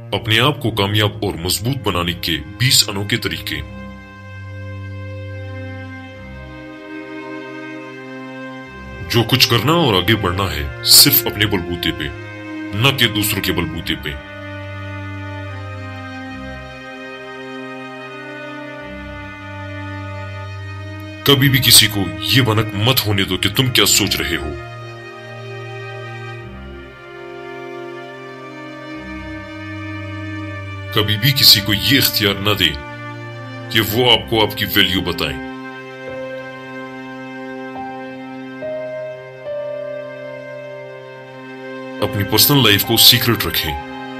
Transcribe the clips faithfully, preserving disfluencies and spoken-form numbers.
अपने आप को कामयाब और मजबूत बनाने के बीस अनोखे तरीके। जो कुछ करना और आगे बढ़ना है सिर्फ अपने बलबूते पे, न कि दूसरों के बलबूते पे। कभी भी किसी को ये भनक मत होने दो कि तुम क्या सोच रहे हो। कभी भी किसी को ये इख्तियार न दे कि वो आपको आपकी वैल्यू बताएं। अपनी पर्सनल लाइफ को सीक्रेट रखें।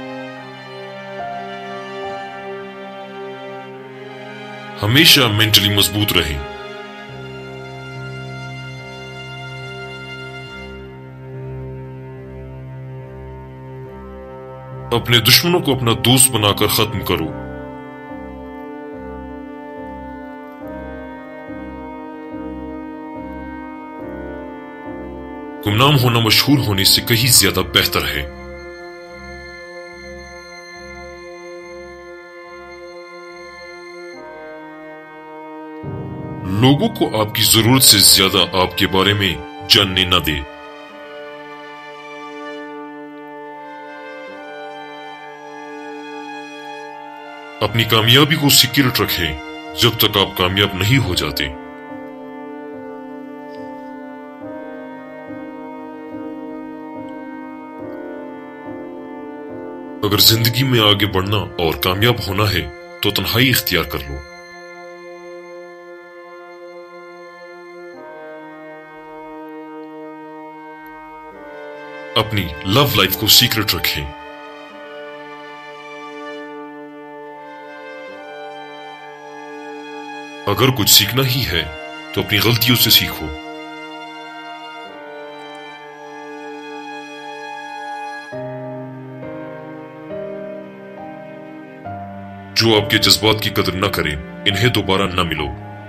हमेशा मेंटली मजबूत रहें। अपने दुश्मनों को अपना दोस्त बनाकर खत्म करो। गुमनाम होना मशहूर होने से कहीं ज्यादा बेहतर है। लोगों को आपकी जरूरत से ज्यादा आपके बारे में जानने न दे। अपनी कामयाबी को सीक्रेट रखें जब तक आप कामयाब नहीं हो जाते। अगर जिंदगी में आगे बढ़ना और कामयाब होना है तो तन्हाई इख्तियार कर लो। अपनी लव लाइफ को सीक्रेट रखें। अगर कुछ सीखना ही है तो अपनी गलतियों से सीखो। जो आपके जज्बात की कदर न करें, इन्हें दोबारा न मिलो।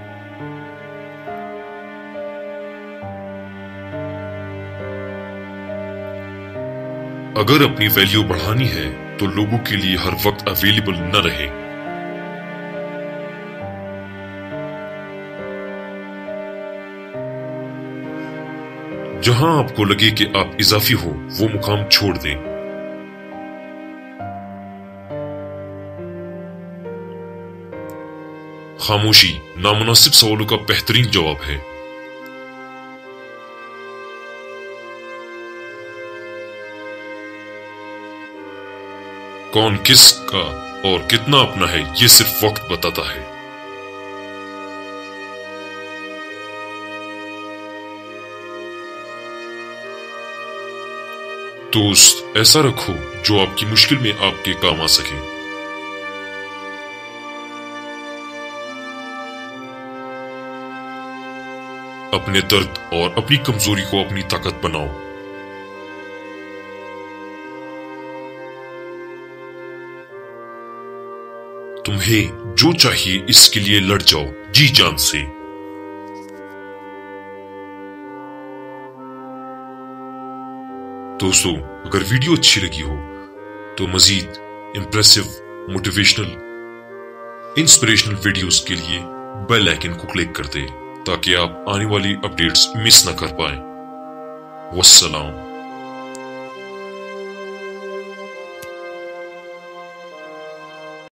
अगर अपनी वैल्यू बढ़ानी है तो लोगों के लिए हर वक्त अवेलेबल न रहे। जहां आपको लगे कि आप इजाफी हो, वो मुकाम छोड़ दें। खामोशी नामुनासिब सवालों का बेहतरीन जवाब है। कौन किसका और कितना अपना है, ये सिर्फ वक्त बताता है। दोस्त ऐसा रखो जो आपकी मुश्किल में आपके काम आ सके। अपने दर्द और अपनी कमजोरी को अपनी ताकत बनाओ। तुम्हें जो चाहिए इसके लिए लड़ जाओ जी जान से। दोस्तों, अगर वीडियो अच्छी लगी हो तो मजीद इंप्रेसिव, मोटिवेशनल, इंस्पिरेशनल वीडियोस के लिए बेल आइकन को क्लिक कर दें ताकि आप आने वाली अपडेट्स मिस ना कर पाएं। वस्सलाम।